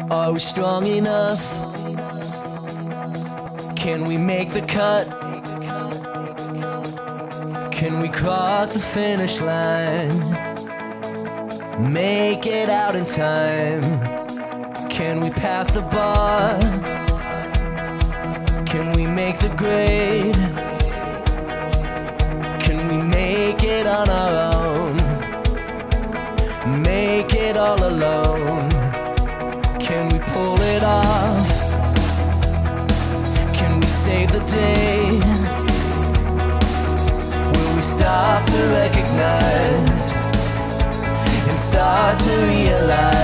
Are we strong enough? Can we make the cut? Can we cross the finish line? Make it out in time? Can we pass the bar? Can we make the grade? Can we make it on our own? Make it all alone? Can we pull it off? Can we save the day? Will we stop to recognize and start to realize